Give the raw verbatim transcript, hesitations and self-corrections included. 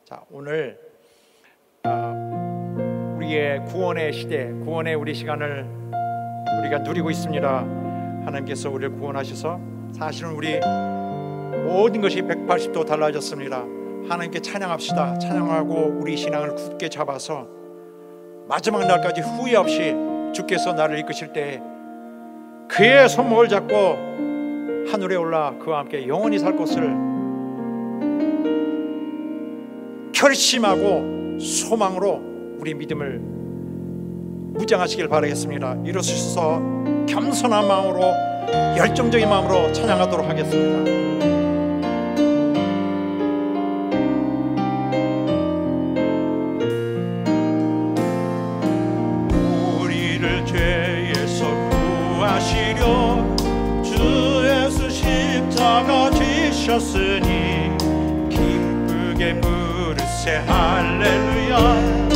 자, 오늘 어, 우리의 구원의 시대, 구원의 우리 시간을 우리가 누리고 있습니다. 하나님께서 우리를 구원하셔서 사실은 우리 모든 것이 백팔십 도 달라졌습니다. 하나님께 찬양합시다. 찬양하고 우리 신앙을 굳게 잡아서 마지막 날까지 후회 없이 주께서 나를 이끄실 때 그의 손목을 잡고 하늘에 올라 그와 함께 영원히 살 것을 결심하고 소망으로 우리 믿음을 무장하시길 바라겠습니다. 이로써 겸손한 마음으로 열정적인 마음으로 찬양하도록 하겠습니다. 우리를 죄에서 구하시려 주 예수 십자가 지셨으니 기쁘게 부르세 할렐루야.